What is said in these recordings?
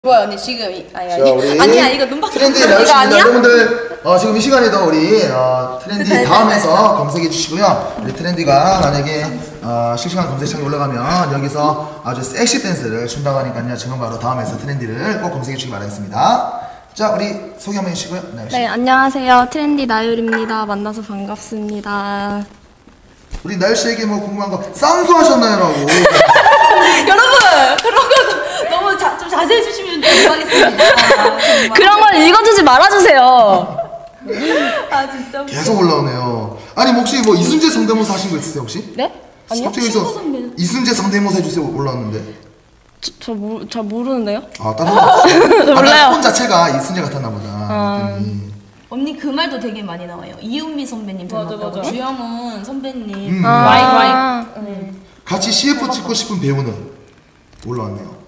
뭐야 언니 지금 우리 아니야 이거 눈밖에 트렌디 나오십니다. 여러분들 지금 이 시간에도 우리 트렌디 다음에서 검색해 주시고요. 우리 트렌디가 만약에 실시간 검색창에 올라가면 여기서 아주 섹시 댄스를 춘다고 하니까요. 지금 바로 다음에서 트렌디를 꼭 검색해 주시기 바라겠습니다. 자, 우리 소개 한번 해주시고요. 네, 안녕하세요. 트렌디 나율입니다. 만나서 반갑습니다. 우리 나율씨에게 뭐 궁금한 거 쌍수하셨나요? 라고 여러분 그런 거 너무 좀 자제해 주시면 감사하겠습니다. 그런 걸 읽어주지 말아주세요. 아 진짜 계속 올라오네요. 아니 혹시 뭐 이순재 성대모사 하신 거 있으세요 혹시? 네? 아니요? 갑자기 여기서 이순재 성대모사 해주세요 올라왔는데 저 모르는데요? 다른 몰라요. 폰 자체가 이순재 같았나 보다. 언니 그 말도 되게 많이 나와요. 이은미 선배님 닮았다고. 주영훈 선배님. 와이. 같이 CF 찍고 싶은 배우는 올라왔네요.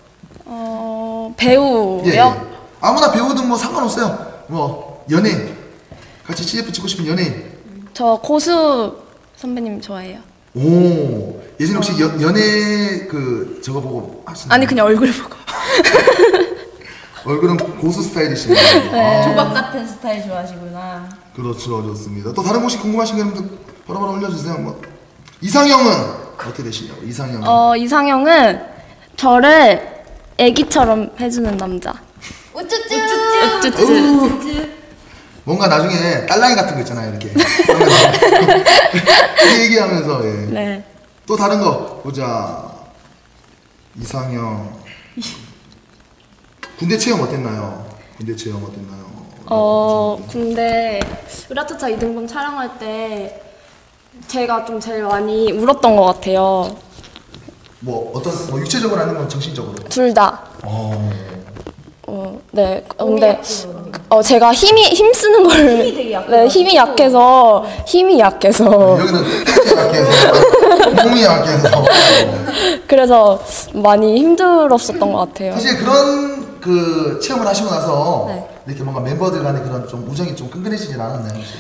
배우요? 예. 아무나 배우든 뭐 상관없어요. 뭐 연예인 같이 CF 찍고 싶은 연예인. 저 고수 선배님 좋아해요. 오, 예전에 혹시 연예 그 저거 보고 하시나요? 아니 그냥 얼굴 보고. 얼굴은 고수 스타일이시네요. 네. 조각 같은 스타일 좋아하시구나. 그렇죠, 좋습니다. 또 다른 혹시 궁금하신 게 있으면 바로바로 올려주세요. 뭐 이상형은 어떻게 되시냐고? 이상형은? 이상형은 저를 애기처럼 해주는 남자. 우쭈쭈 우쭈쭈. 뭔가 나중에 딸랑이 같은 거 있잖아요, 이렇게. 이렇게 얘기하면서, 예. 네. 또 다른 거 보자. 이상형. 군대 체험 어땠나요? 군대 체험 어땠나요? 군대 으라차차 이등병 촬영할 때 제가 좀 제일 많이 울었던 것 같아요. 뭐 어떤 뭐 육체적으로 아니면 정신적으로? 둘 다. 네. 근데 제가 힘쓰는 걸 힘이 되게 약해가지고. 네, 힘이 약해서 여기는 힘이 약해서 몸이 약해서 그래서 많이 힘들었었던 것 같아요. 사실 그런 그 체험을 하시고 나서 네. 이렇게 뭔가 멤버들 간의 그런 좀 우정이 좀 끈끈해지진 않았나요? 혹시?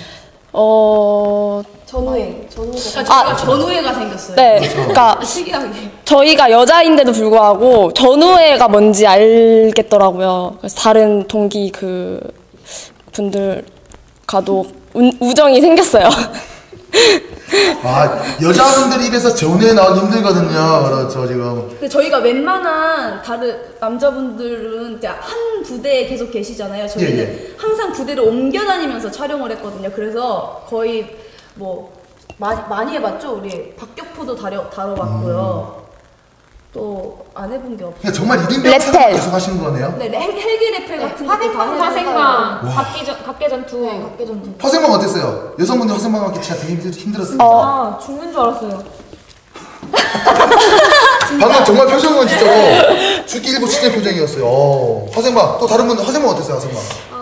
전우회. 저희가 전우회가 생겼어요. 네. 그렇죠. 그러니까 신기하게. 저희가 여자인데도 불구하고 전우회가 뭔지 알겠더라고요. 그래서 다른 동기 그 분들과도 우정이 생겼어요. 여자분들 입에서 전우회 나오기 힘들거든요. 그렇죠, 지금. 근데 저희가 웬만한 다른 남자분들은 이제 한 부대에 계속 계시잖아요. 저희는 예. 항상 부대를 옮겨 다니면서 촬영을 했거든요. 그래서 거의 뭐 많이 해봤죠. 우리 박격포도 다뤄봤고요. 또 안 해본 게 없어요. 그냥 정말 1인병 레펠. 계속 하시는 거네요? 네, 헬기 레펠 같은 것도 다 해봤어요. 화생방, 각계전투. 네, 각계전투. 화생방 어땠어요? 여성분들 화생방 하기 진짜 되게 힘들었습니다. 죽는 줄 알았어요. 방금 정말 표정은 진짜로 죽기 일부 직전 표정이었어요. 화생방 또 다른 분들 화생방 어땠어요? 화생방?